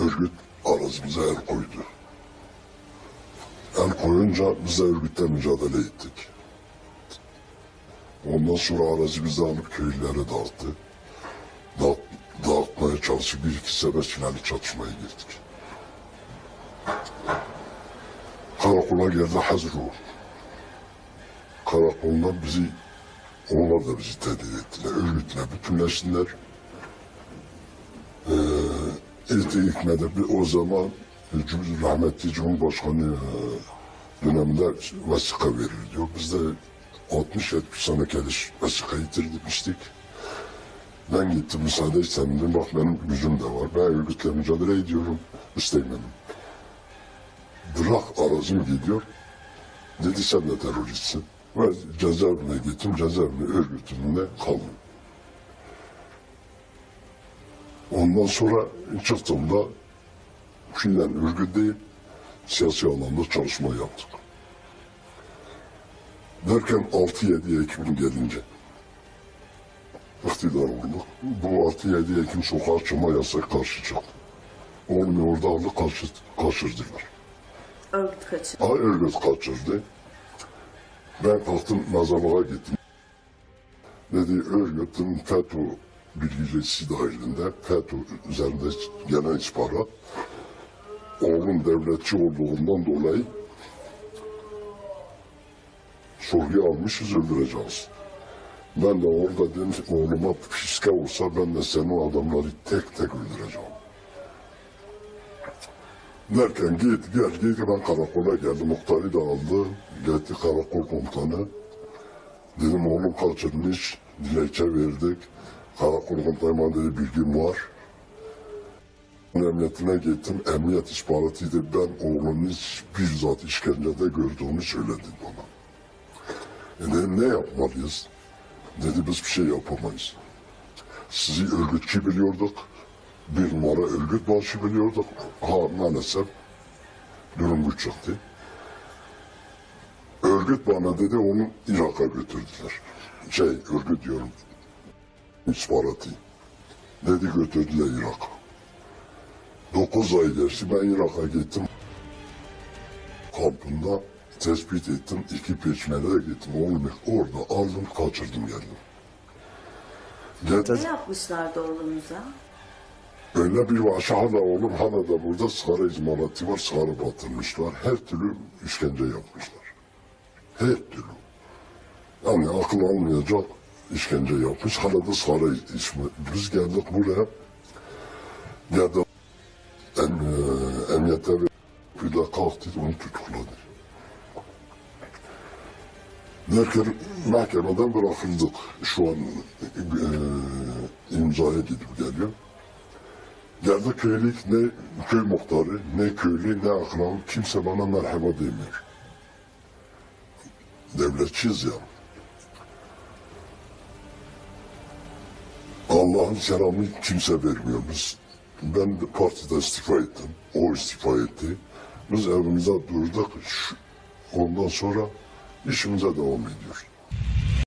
örgüt arazimize el koydu. El koyunca biz de örgütle mücadele ettik. Ondan sonra aracı bizi alıp köylere dağıttı. Dağıtmaya çalışıp bir iki sefer silahlı çatışmaya girdik. Karakola geldi, hazır ol. Karakoldan onlar da bizi tehdit ettiler. Örgütle bütünleştiler. İlk medet o zaman rahmetli Cumhurbaşkanı döneminde vesika veriliyor. Biz de 60-70 sene keliş vesika yitirmiştik. Ben gittim müsaade istedim. Bak benim gücüm de var. Ben örgütle mücadele ediyorum. İstemedim. Bırak arazim gidiyor. Dedi sen de teröristsin. Ve cezaevine gittim. Cezaevine örgütünde kaldım. Ondan sonra çıktığımda fiilen örgüt değil, siyasi alanda çalışma yaptık. Derken 6-7 Ekim gelince iktidar olduk. Bu 6-7 Ekim sokağa çıkma yasak karşı çıktı. Oğlumu orada aldı kaçırdılar. Örgüt kaçırdı. Örgüt kaçırdı. Ben kalktım mezarlığa gittim. Dedi örgütün FETÖ bilgicisi dahilinde FETÖ üzerinde gelen istihbarat oğlum devletçi olduğundan dolayı sorguya almışız, öldüreceğiz. Ben de orada dedim oğluma fiske olsa ben de senin adamları tek tek öldüreceğim. Derken git ben karakola geldim, muhtarı da aldı, gitti karakol komutanı. Dedim oğlum kaçırmış, dilekçe verdik. Karakol komutanı dedi bilgim var. Emniyetine gittim, emniyet istihbaratıydı. Ben oğlumun bizzat işkencede gördüğümü söyledi bana. Dedim ne yapmalıyız? Dedi biz bir şey yapamayız. Sizi örgütçü biliyorduk. Bir numara örgüt başı biliyorduk. Maalesef durum bu çıktı. Örgüt bana dedi onu Irak'a götürdüler. Örgüt diyorum. İstihbaratı. Dedi götürdüler Irak'a. 9 ay geçti. Ben Irak'a gittim. Kampında tespit ettim. 2 peçmelere gittim. Oğlumu orada aldım, kaçırdım geldim. Ne yapmışlardı oğlunuza? Öyle bir var. Hala oğlum hala da burada sigara izmalatı var. Sigara batırmışlar. Her türlü işkence yapmışlar. Her türlü. Yani akıl almayacak işkence yapmış. Hala da sigara içmiş. Biz geldik buraya. Geldi emniyete bir de kalktı onu tutukladı. Derken mahkemeden bırakıldık. Şu an imzaya gidip geliyor. Geldi köylük, ne köy muhtarı, ne köylü, ne akran, kimse bana merhaba demiyor. Devletçiyiz ya. Allah'ın selamını kimse vermiyor. Ben de partide istifa ettim, o istifa etti. Biz evimize durduk, ondan sonra işimize devam ediyoruz.